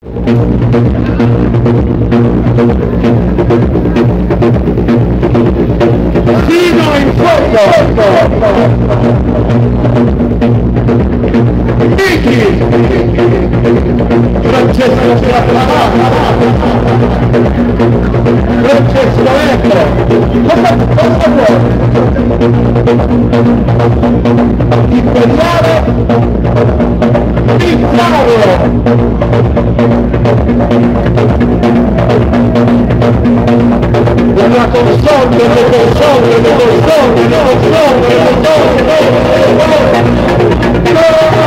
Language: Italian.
Fino in fondo! Miki! Francesco Scappellata! Francesco Ecco! Cosa vuoi? Imperiale! Il Paolo! La console, le console!